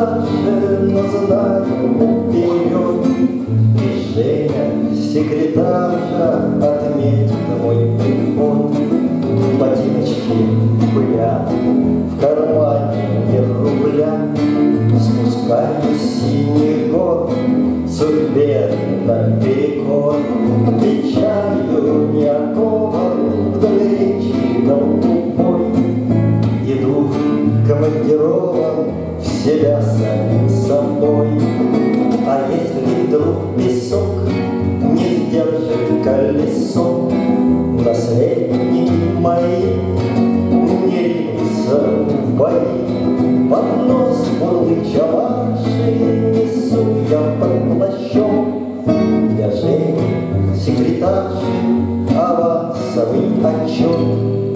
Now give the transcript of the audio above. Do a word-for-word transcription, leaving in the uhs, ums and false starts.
старше, но знаю вперед. И Женя, секретарша, отметит мой приход. Ботиночки пылят, в кармане ни рубля. Спускаюсь в синий год, судьбе наперекор. Печалью не окован, вдоль речи голубой. Иду командирован в себя самим собой. А если вдруг песок не сдержит колесо, наследники мои не ринутся в бои. Под нос бурлы чаваши несу я под плащом. Для Жени, секретарши, авансовый отчет.